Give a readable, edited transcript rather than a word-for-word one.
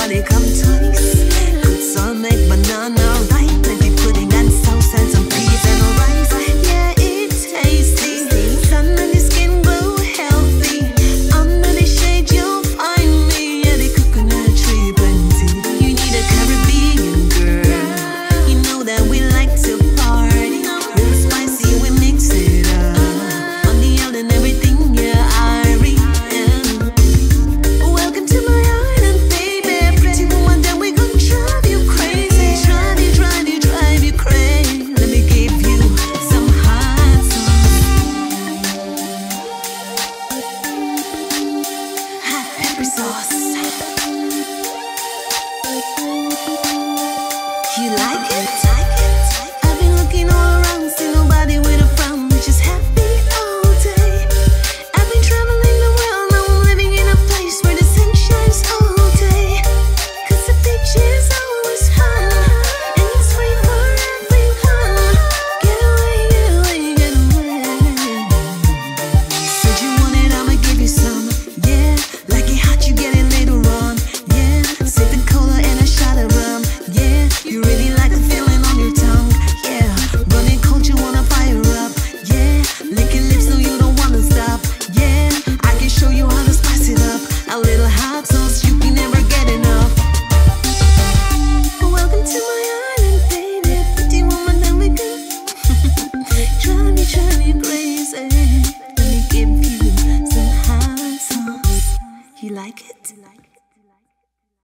they come twice. Good soul make banana right. Plenty pudding and sauce and some peas and rice. Yeah, it's tasty. Sun on your skin glow healthy. Under the shade you'll find me. Yeah, the coconut tree plenty. You need a Caribbean girl. You know that we like to party. Real spicy, we mix it up. On the out and everything, yeah, I read. Welcome to my island, baby. Pretty woman, then we gon' drive you crazy. Drive you crazy. Let me give you some hot sauce. Hot pepper sauce. You like it?